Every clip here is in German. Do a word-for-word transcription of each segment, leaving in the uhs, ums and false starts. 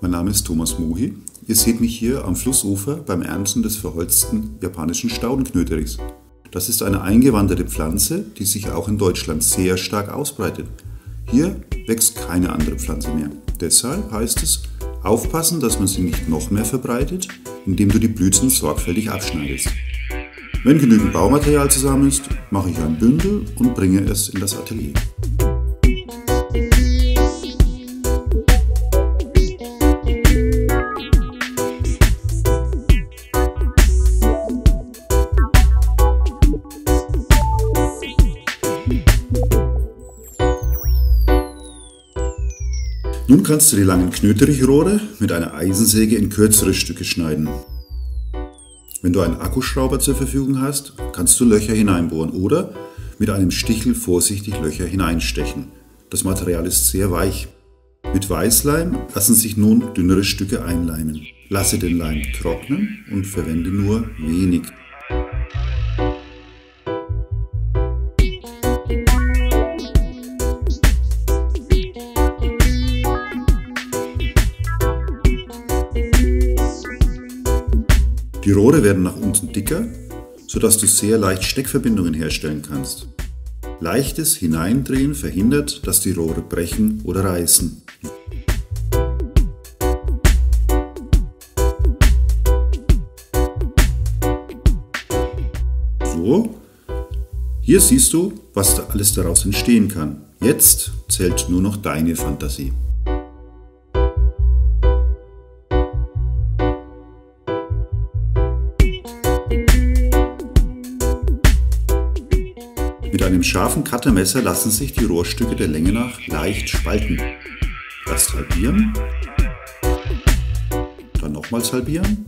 mein Name ist Thomas Mohi. Ihr seht mich hier am Flussufer beim Ernten des verholzten japanischen Staudenknöterichs. Das ist eine eingewanderte Pflanze, die sich auch in Deutschland sehr stark ausbreitet. Hier wächst keine andere Pflanze mehr. Deshalb heißt es, aufpassen, dass man sie nicht noch mehr verbreitet, indem du die Blüten sorgfältig abschneidest. Wenn genügend Baumaterial zusammen ist, mache ich ein Bündel und bringe es in das Atelier. Nun kannst du die langen Knöterichrohre mit einer Eisensäge in kürzere Stücke schneiden. Wenn du einen Akkuschrauber zur Verfügung hast, kannst du Löcher hineinbohren oder mit einem Stichel vorsichtig Löcher hineinstechen. Das Material ist sehr weich. Mit Weißleim lassen sich nun dünnere Stücke einleimen. Lasse den Leim trocknen und verwende nur wenig. Die Rohre werden nach unten dicker, sodass du sehr leicht Steckverbindungen herstellen kannst. Leichtes Hineindrehen verhindert, dass die Rohre brechen oder reißen. So, hier siehst du, was da alles daraus entstehen kann. Jetzt zählt nur noch deine Fantasie. Mit einem scharfen Cuttermesser lassen sich die Rohrstücke der Länge nach leicht spalten. Erst halbieren, dann nochmals halbieren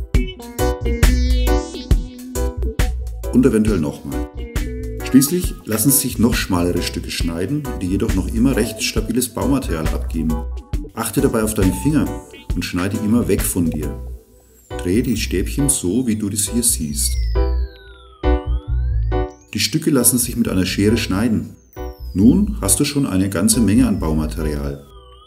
und eventuell nochmal. Schließlich lassen sich noch schmalere Stücke schneiden, die jedoch noch immer recht stabiles Baumaterial abgeben. Achte dabei auf deine Finger und schneide immer weg von dir. Drehe die Stäbchen so, wie du das hier siehst. Die Stücke lassen sich mit einer Schere schneiden. Nun hast du schon eine ganze Menge an Baumaterial.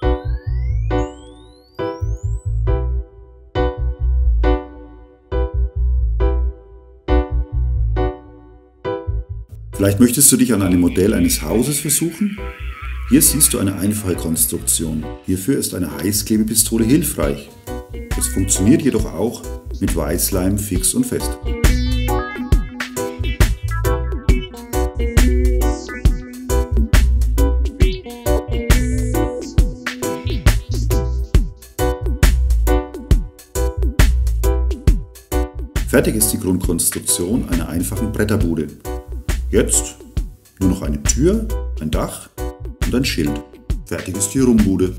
Vielleicht möchtest du dich an einem Modell eines Hauses versuchen? Hier siehst du eine einfache Konstruktion. Hierfür ist eine Heißklebepistole hilfreich. Es funktioniert jedoch auch mit Weißleim fix und fest. Fertig ist die Grundkonstruktion einer einfachen Bretterbude. Jetzt nur noch eine Tür, ein Dach und ein Schild. Fertig ist die Rumbude.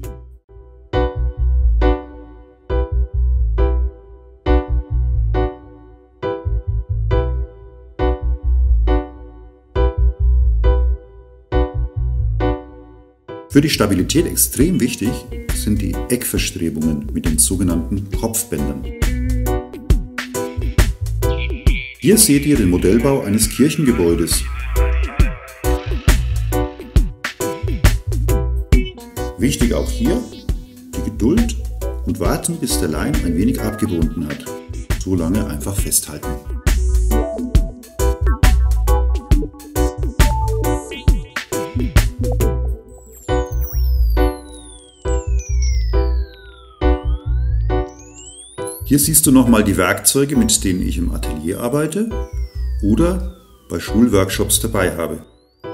Für die Stabilität extrem wichtig sind die Eckverstrebungen mit den sogenannten Kopfbändern. Hier seht ihr den Modellbau eines Kirchengebäudes. Wichtig auch hier die Geduld und warten, bis der Leim ein wenig abgebunden hat. So lange einfach festhalten. Hier siehst du nochmal die Werkzeuge, mit denen ich im Atelier arbeite oder bei Schulworkshops dabei habe.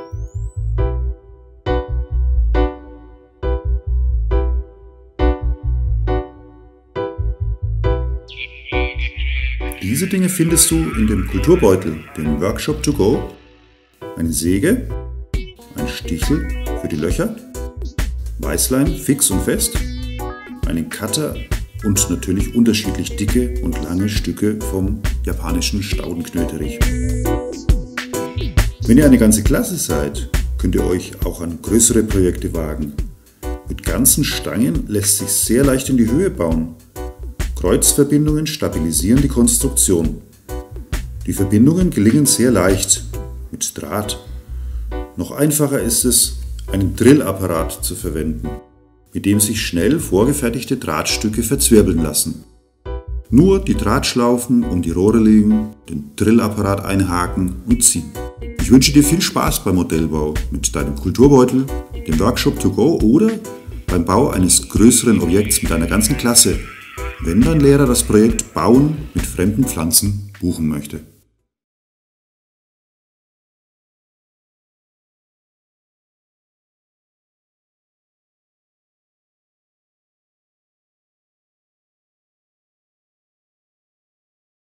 Diese Dinge findest du in dem Kulturbeutel, dem Workshop to go, eine Säge, ein Stichel für die Löcher, Weißleim fix und fest, einen Cutter und natürlich unterschiedlich dicke und lange Stücke vom japanischen Staudenknöterich. Wenn ihr eine ganze Klasse seid, könnt ihr euch auch an größere Projekte wagen. Mit ganzen Stangen lässt sich sehr leicht in die Höhe bauen. Kreuzverbindungen stabilisieren die Konstruktion. Die Verbindungen gelingen sehr leicht mit Draht. Noch einfacher ist es, einen Drillapparat zu verwenden. mit dem sich schnell vorgefertigte Drahtstücke verzwirbeln lassen. Nur die Drahtschlaufen um die Rohre legen, den Drillapparat einhaken und ziehen. Ich wünsche dir viel Spaß beim Modellbau mit deinem Kulturbeutel, dem Workshop to go oder beim Bau eines größeren Objekts mit deiner ganzen Klasse, wenn dein Lehrer das Projekt Bauen mit fremden Pflanzen buchen möchte.